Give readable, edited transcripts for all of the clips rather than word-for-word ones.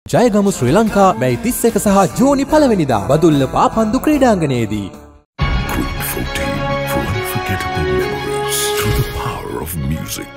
ජයගමු ශ්‍රී ලංකා මැයි 31 සහ ජූනි 1 වෙනිදා Badulla පාපන්දු ක්‍රීඩාංගණයේදී. Quick 14 for unforgettable memories through the power of music.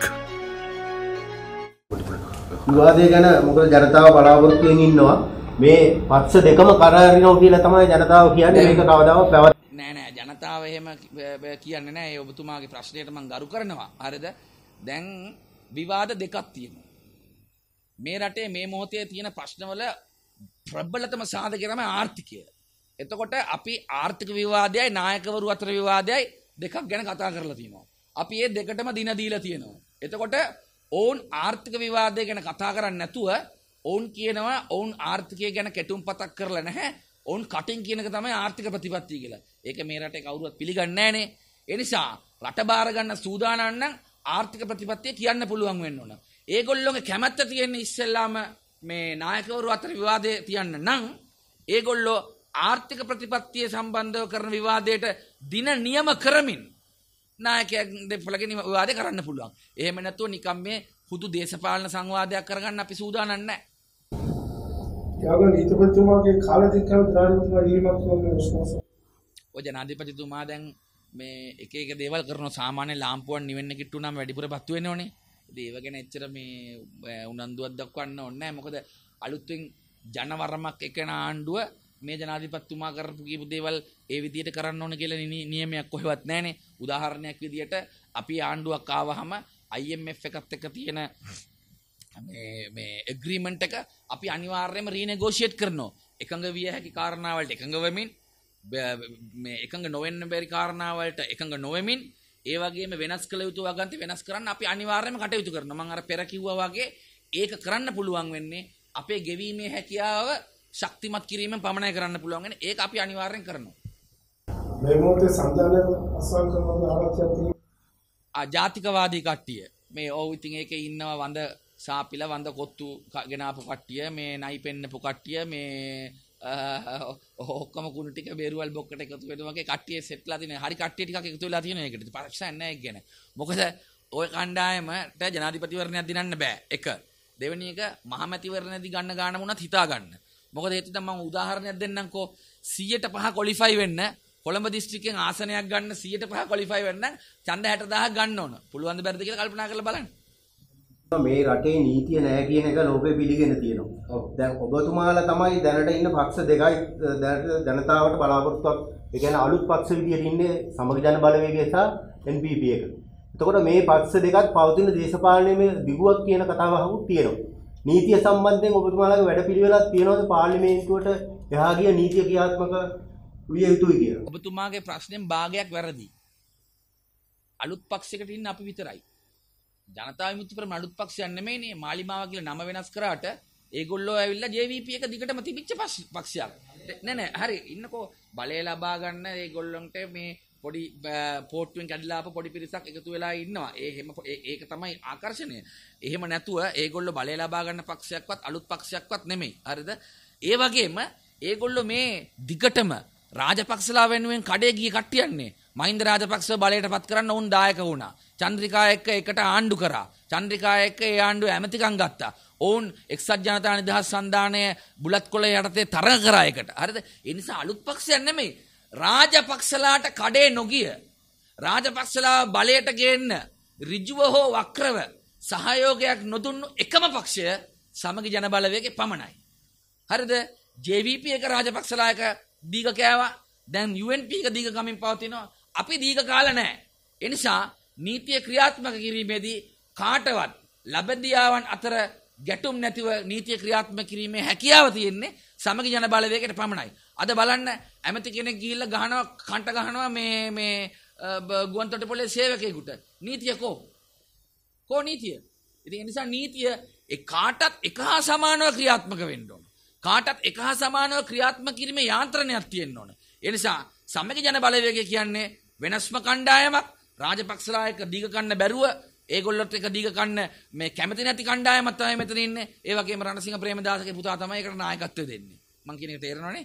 විවාදය ගැන මොකද ජනතාව බලාපොරොත්තුෙන් ඉන්නවා මේ පක්ෂ දෙකම කරහරිනවා කියලා තමයි ජනතාව කියන්නේ මේක කවදාවත් පැවැත් නෑ ජනතාව එහෙම කියන්නේ නෑ. ඒ ඔබතුමාගේ ප්‍රශ්නයට මම ගරු කරනවා. හරිද? දැන් විවාද දෙකක් තියෙනවා. මේ රටේ මේ මොහොතේ තියෙන ප්‍රශ්නවල ප්‍රබලතම සාධකය තමයි ආර්ථිකය. එතකොට අපි ආර්ථික විවාදයයි නායකවරු අතර විවාදයයි දෙකක් ගැන කතා කරලා තියෙනවා. අපි මේ දෙකටම දින දීලා තියෙනවා. එතකොට ඔවුන් ආර්ථික විවාදය ගැන කතා කරන්නේ නැතුව ඔවුන් කියනවා ඔවුන් ආර්ථිකය ගැන කෙටුම්පතක් කරලා නැහැ. ඔවුන් කටින් කියන එක තමයි ආර්ථික ප්‍රතිපත්තිය කියලා. ඒක මේ රටේ කවුරුවත් පිළිගන්නේ නැහනේ. ඒ නිසා රට බාර ගන්න සූදානම් නම් ආර්ථික ප්‍රතිපත්තිය කියන්න පුළුවන් වෙන්න ඕන. ඒගොල්ලෝගේ කැමැත්ත තියෙන ඉස්සෙල්ලාම මේ නායකවරු අතර විවාදේ තියන්න නම් ඒගොල්ලෝ ආර්ථික ප්‍රතිපත්තිය සම්බන්ධව කරන විවාදයට දින නියම කරමින් නායකයන් දෙපළගේ විවාදේ කරන්න පුළුවන්. එහෙම නැතුව නිකම් මේ හුදු දේශපාලන සංවාදයක් කරගන්න අපි සූදානම් නැහැ. යාග නීතිපතිතුමාගේ කාලදික කරන ජනාධිපතිතුමා දැන් මේ එක දේවල් කරන සාමාන්‍ය ලාම්පුවක් නිවෙන්න කිට්ටු නම් වැඩිපුර පත්තු වෙන්න ඕනේ. ඒව ගැන එච්චර මේ උනන්දුවක් දක්වන්න ඕනේ නැහැ. මොකද අලුත්ෙන් ජනවරමක් එකන ආණ්ඩුව මේ ජනාධිපතිතුමා කරපු කීප දේවල් ඒ විදිහට කරන්න ඕන කියලා නියමයක් කොහෙවත් නැහනේ. උදාහරණයක් විදිහට අපි ආණ්ඩුවක් ආවහම IMF එකත් එක්ක තියෙන මේ ඇග්‍රීමන්ට් එක අපි අනිවාර්යයෙන්ම රීනෙගෝෂিয়েට් කරනවා. එකඟ විය හැකි කාරණා වලට එකඟ වෙමින් මේ එකඟ නොවෙන්න බැරි කාරණා වලට එකඟ නොවෙමින් ඒ වගේම වෙනස් කළ යුතු වගන්ති වෙනස් කරන්න අපි අනිවාර්යයෙන්ම කටයුතු කරනවා. මම අර පෙර කිව්වා වගේ ඒක කරන්න පුළුවන් වෙන්නේ අපේ ගෙවීමේ හැකියාව ශක්තිමත් කිරීමෙන් පමණයි කරන්න පුළුවන් වෙන්නේ. ඒක අපි අනිවාර්යෙන් කරනවා. මේ මොහොතේ සංජානන අසල් කරන ආරක්ෂක ජාතිකවාදී කට්ටිය මේ ඔව් ඉතින් ඒකේ ඉන්නවා වඳ සාපිලා වඳ කොත්තු ගෙනාපු කට්ටිය මේ නයි පෙන්නපු කට්ටිය මේ ඔක්කොම කුණු ටික බේරුවල් බොක්කට එකතු වෙන වගේ කට්ටිය සෙට්ලා තියෙන හරි කට්ටිය ටිකක් එකතු වෙලා තියෙන එකට පරීක්ෂා නැහැ ඒක ගැන. මොකද ওই කණ්ඩායමට ජනාධිපතිවරණයක් දිනන්න බෑ. එක දෙවෙනි එක මහමැතිවරණදී ගන්න ගාන වුණත් හිතා ගන්න. මොකද හේතුව දැන් මම උදාහරණයක් දෙන්නම්කෝ 100% ක්වොලිෆයි වෙන්න කොළඹ දිස්ත්‍රික්කෙන් ආසනයක් ගන්න 100% ක්වොලිෆයි වෙන්න ඡන්ද 60000ක් ගන්න ඕන. පුළුවන් ද බැරිද කියලා කල්පනා කරලා බලන්න. මේ රටේ නීතිය නැහැ කියන එක ලෝකෙ පිළිගෙන තියෙනවා. දැන් ඔබතුමාලා තමයි දැනට ඉන්න පක්ෂ දෙකයි ජනතාවට බලාපොරොත්තුවක් ඒ කියන්නේ අලුත් පක්ෂ විදියට ඉන්නේ සමග ජන බලවේගය සහ NPP එක. එතකොට මේ පක්ෂ දෙකත් පවතින දේශපාලනයේ දිගුවක් කියන කතාවකුත් තියෙනවා. නීතිය සම්බන්ධයෙන් ඔබතුමාලාගේ වැඩපිළිවෙලක් තියෙනවද පාර්ලිමේන්තුවට එහා ගිය නීතිය ක්‍රියාත්මක විය යුතුයි කියලා? ඔබතුමාගේ ප්‍රශ්නෙන් භාගයක් වැරදි. අලුත් පක්ෂයකට ඉන්න අපි විතරයි. ජනතා විමුක්ති පෙරමුණ අලුත් පක්ෂයක් නෙමෙයිනේ. මාලිමාව කියලා නම වෙනස් කරාට ඒගොල්ලෝ ඇවිල්ලා JVP එක දිගටම තිබිච්ච පක්ෂයක්. නෑ හරි ඉන්නකෝ බලය ලබා ගන්න ඒගොල්ලන්ට මේ පොඩි පෝට්ටුවෙන් කැඩලා ආපු පොඩි පිරිසක් එකතු වෙලා ඉන්නවා. ඒක තමයි ආකර්ෂණය. එහෙම නැතුව ඒගොල්ලෝ බලය ලබා ගන්න පක්ෂයක්වත් අලුත් පක්ෂයක්වත් නෙමෙයි. හරිද? ඒ වගේම ඒගොල්ලෝ මේ දිගටම රාජපක්ෂලා වෙනුවෙන් කඩේ ගිය කට්ටියන්නේ. මහින්ද රාජපක්ෂව බලයට පත් කරන්න උන් දායක වුණා. චන්ද්‍රිකා එක්ක එකට ආණ්ඩු කරා. චන්ද්‍රිකා එක්ක ඒ ආණ්ඩුව ඇමතිකම් ගත්තා. ඔවුන් එක්සත් ජනතා නිදහස් සන්ධානය බුලත් කොළ යටතේ තරඟ කරා එකට. හරිද? ඒ නිසා අලුත් පක්ෂයක් නෙමෙයි. රාජපක්ෂලාට කඩේ නොගිය රාජපක්ෂලා බලයට ගේන්න ඍජුව හෝ වක්‍රව සහයෝගයක් නොදුන්නු එකම පක්ෂය සමගි ජන බලවේගයේ පමණයි. හරිද? JVP එක රාජපක්ෂලා එක දීග කෑවා. දැන් UNP එක දීග කමින් පවතිනවා. අපි දීග කාලා නැහැ. ඒ නිසා නීතිය ක්‍රියාත්මක කිරීමේදී කාටවත් ලබදියාවන් අතර ගැටුම් නැතිව නීතිය ක්‍රියාත්මක කිරීමේ හැකියාව තියෙන්නේ සමගි ජන බලවේගයට පමණයි. අද බලන්න ඇමති කෙනෙක් ගිහිල්ලා ගහනවා කන්ට ගහනවා මේ ගුවන්තොටුපොළේ සේවකයෙකුට. නීතිය කෝ නීතිය? ඉතින් ඒ නිසා නීතිය කාටත් එක හා සමානව ක්‍රියාත්මක වෙන්න ඕන. කාටත් එක හා සමානව ක්‍රියාත්මක කිරීමේ යාන්ත්‍රණයක් තියෙන්න ඕන. ඒ නිසා සමගි ජන බලවේගය කියන්නේ වෙනස්ම කණ්ඩායමක්. රාජපක්ෂලා එක දීග කන්න බැරුව ඒගොල්ලොත් එක දීග කන්න මේ කැමති නැති කණ්ඩායමක් තමයි මෙතන ඉන්නේ. ඒ වගේම රණසිංහ ප්‍රේමදාසගේ පුතා තමයි ඒකට නායකත්වය දෙන්නේ. මං කියන එක තේරෙනවනේ?